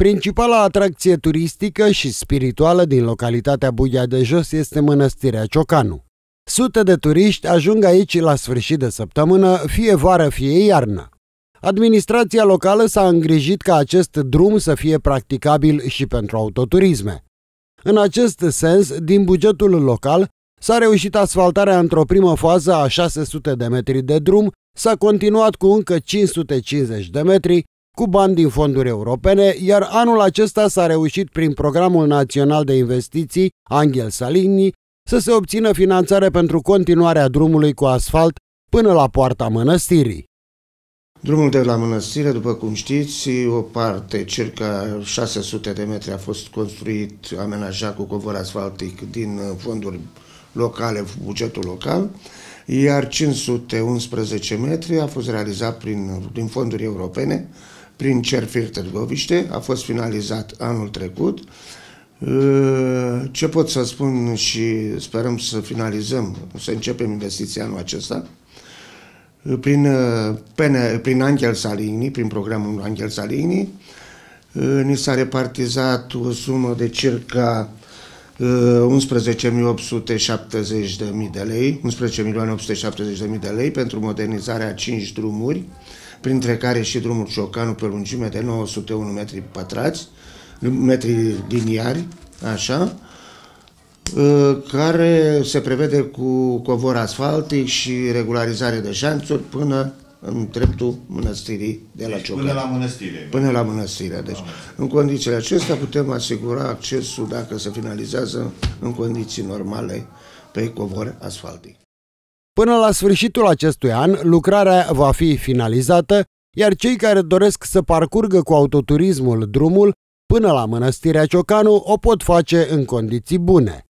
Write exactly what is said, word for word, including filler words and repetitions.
Principala atracție turistică și spirituală din localitatea Bughea de Jos este Mănăstirea Ciocanu. Sute de turiști ajung aici la sfârșit de săptămână, fie vară, fie iarnă. Administrația locală s-a îngrijit ca acest drum să fie practicabil și pentru autoturisme. În acest sens, din bugetul local, s-a reușit asfaltarea într-o primă fază a șase sute de metri de drum, s-a continuat cu încă cinci sute cincizeci de metri, cu bani din fonduri europene, iar anul acesta s-a reușit prin Programul Național de Investiții Angel Saligny să se obțină finanțare pentru continuarea drumului cu asfalt până la poarta mănăstirii. Drumul de la mănăstire, după cum știți, o parte, circa șase sute de metri, a fost construit, amenajat cu covor asfaltic din fonduri locale, bugetul local, iar cinci sute unsprezece metri a fost realizat prin, din fonduri europene, prin Cerfir Târgoviște, a fost finalizat anul trecut. Ce pot să spun și sperăm să finalizăm, să începem investiția anul acesta, prin, prin Angel Saligny, prin programul Angel Saligny, ni s-a repartizat o sumă de circa unsprezece milioane opt sute șaptezeci de mii de lei, unsprezece milioane opt sute șaptezeci de mii de lei pentru modernizarea a cinci drumuri, printre care și drumul Ciocanu pe lungime de nouă sute unu metri pătrați, metri liniari, așa, care se prevede cu covor asfaltic și regularizare de șanțuri până în dreptul mănăstirii de la Ciocanu. Până la mănăstire. Până la mănăstire. Deci, în condițiile acestea putem asigura accesul, dacă se finalizează, în condiții normale pe covor asfaltic. Până la sfârșitul acestui an, lucrarea va fi finalizată, iar cei care doresc să parcurgă cu autoturismul drumul până la Mănăstirea Ciocanu o pot face în condiții bune.